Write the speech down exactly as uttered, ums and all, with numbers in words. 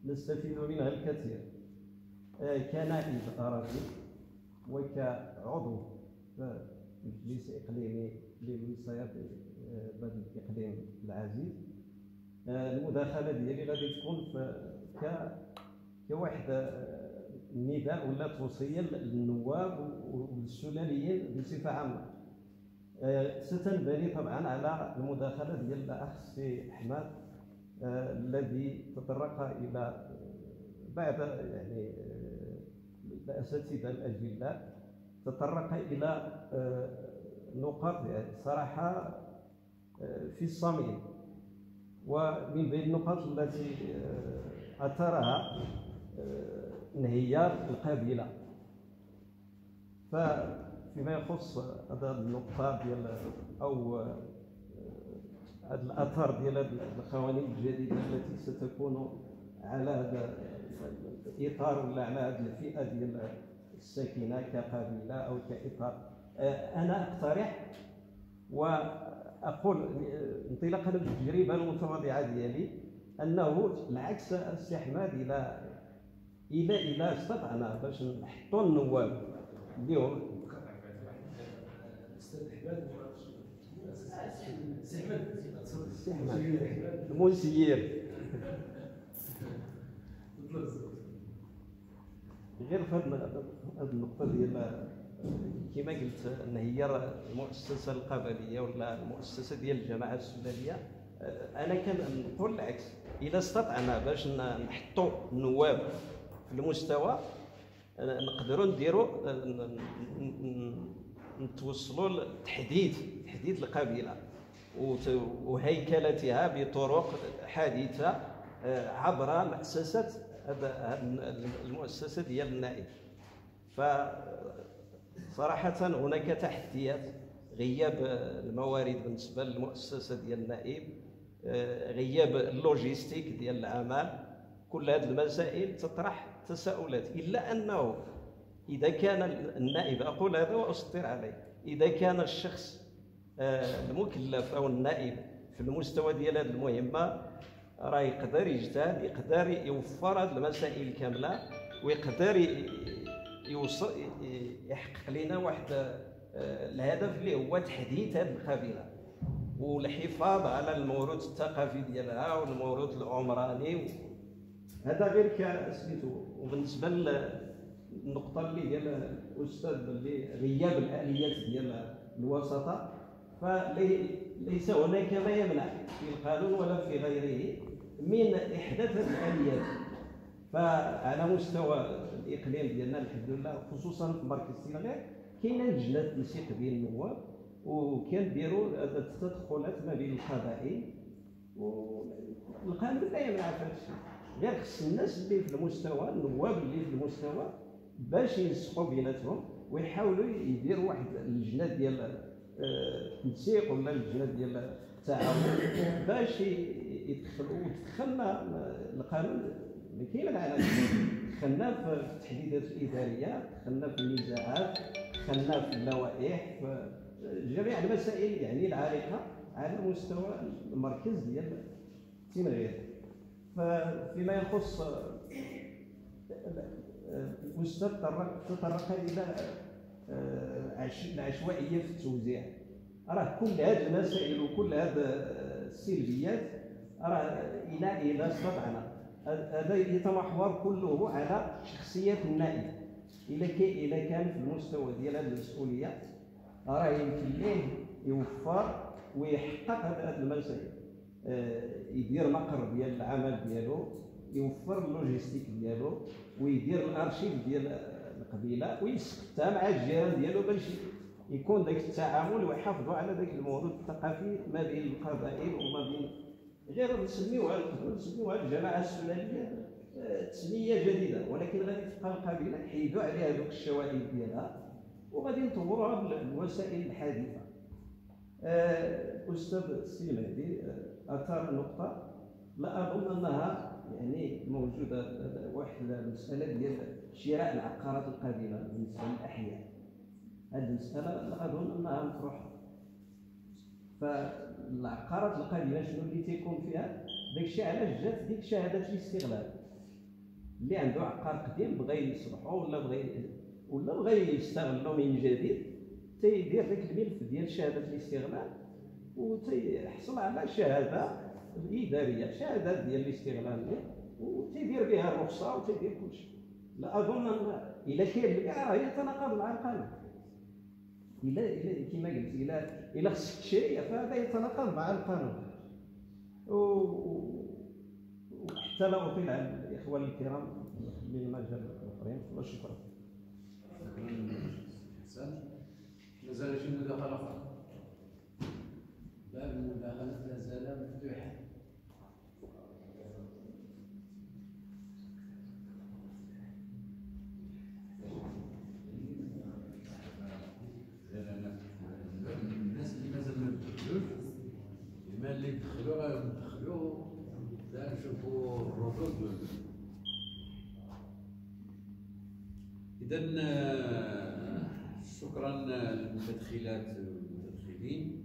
نستفيد منها الكثير كنائب أراضي وكعضو مجلس إقليمي للوصاية بهذا الإقليم العزيز. المداخلة ديالي غادي تكون ك كواحد نداء ولا توصية للنواب والسلاليين بصفة عامة. ستنبني طبعا على المداخلة ديال الأخ السي أحمد الذي تطرق إلى بعض يعني الأساتذة الأجلاء، تطرق إلى نقاط صراحة في الصميم، ومن بين النقاط التي أثرها انهيار القبيلة. فيما يخص هذا النقطة ديال أو هذا الأثر ديال القوانين الجديدة التي ستكون على هذا الإطار ولا على هذه الفئة ديال الساكنة كقبيلة أو كإطار، أنا أقترح وأقول انطلاقا من التجربة المتواضعة ديالي أنه العكس السي أحمد، إلى إلى إلى استطعنا باش نحطوا النواب اليوم المسير غير في هذه النقطة ديال كما قلت انهيار المؤسسة القبلية ولا المؤسسة ديال الجماعة السلالية. أنا كنقول العكس، إذا استطعنا باش نحطوا النواب في المستوى نقدروا نديروا نتوصلوا لتحديد تحديد القبيلة وهيكلتها بطرق حديثة عبر مؤسسة المؤسسة ديال النائب. فصراحة هناك تحديات، غياب الموارد بالنسبة للمؤسسة ديال النائب، غياب اللوجيستيك ديال العمل، كل هذه المسائل تطرح تساؤلات. إلا أنه إذا كان النائب، أقول هذا وأسطر عليه، إذا كان الشخص المكلف أو النائب في المستوى ديال هذه المهمة راه يقدر يجتهد، يقدر يوفر هذه المسائل كاملة، ويقدر يوصل يحقق لنا واحد الهدف اللي هو تحديث هذه القبيلة والحفاظ على الموروث الثقافي ديالها والموروث العمراني. هذا غير كسميتو. وبالنسبه للنقطه اللي ديال الاستاذ اللي غياب الاليات ديال الوساطه، فليس هناك ما يمنع في القانون ولا في غيره من احداث هذه الاليات. فعلى مستوى الاقليم ديالنا الحمد لله، خصوصا في مركز سينغال، كاينه لجنه تنسيق بين النواب وكنديروا التدخلات ما بين القبائل، والقانون لا يمنع في هذا الشيء. غير خص الناس اللي في المستوى، النواب اللي في المستوى، باش ينسقوا بيناتهم ويحاولوا يديروا واحد اللجنه ديال التنسيق ولا اللجنه ديال التعاون باش يدخلوا. ودخلنا القانون كاين على دخلنا في التحديدات الاداريه، دخلنا في النزاعات، دخلنا في اللوائح، في جميع المسائل يعني العالقه على مستوى المركز ديال سينغال. فيما يخص الاستاذ تطرق الى العشوائيه في التوزيع، راه كل هذه المسائل وكل هذه السلبيات راه الى الى استطعنا هذا يتمحور كله على شخصيه النائب. الا الا كان في المستوى ديال هذه المسؤوليه راه يمكن ليه يوفر ويحقق هذه المسائل، يدير مقر ديال العمل ديالو، يوفر اللوجيستيك ديالو، ويدير الارشيف ديال القبيله، ويسقطها مع الجيران ديالو باش يكون ذاك التعامل ويحافظوا على ذاك الموروث الثقافي ما بين القبائل وما بين غير نسميوها نسميوها الجماعه السلاليه تسميه جديده، ولكن غادي تبقى القبيله نحيدوا عليها ذوك الشوائب ديالها وغادي نطوروها بالوسائل الحديثه. الاستاذ السي مهدي اثار نقطه لا اظن انها يعني موجوده، واحد المساله ديال شراء العقارات القديمه بالنسبه للاحياء. هذه المساله لا اظن انها مطروحه. فالعقارات القديمه شنو اللي تيكون فيها؟ داك الشيء علاش جات ديك شهاده الاستغلال. اللي عنده عقار قديم بغى يصلحو ولا بغى ولا بغى يستغلو من جديد، تيدير داك الملف ديال شهاده الاستغلال وتيحصل على شهاده اداريه، شهاده ديال الاستغلال، وتيدير بها الرخصه وتيدير كلشي. لا اظن الا كاين راه يتناقض مع القانون. الا الا كما قلت الا الا خصك شيء فهذا يتناقض مع القانون. وحتى لا اطيل على الاخوان الكرام من المجال الاخرين، وشكرا. حسن، مازال شي مداخله اخرى؟ باب المداخله لا زال مفتوحا. الناس اللي مازال ما دخلوش، بما اللي دخلوا غادي ندخلوا لا نشوفوا الردود. إذا شكرا للمتدخلات والمتدخلين.